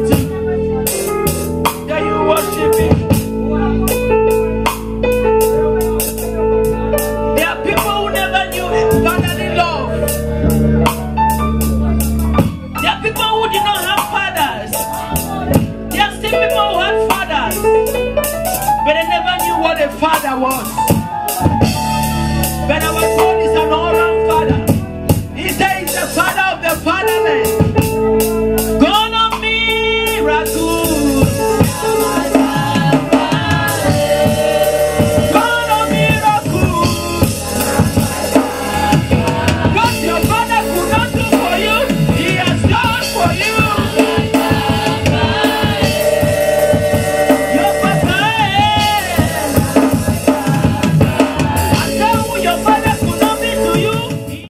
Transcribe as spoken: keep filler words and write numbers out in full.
anointing. That you worship Him. There are people who never knew fatherly love. There are people who did not have fathers. There are still people who had fathers, but they never knew what a father was.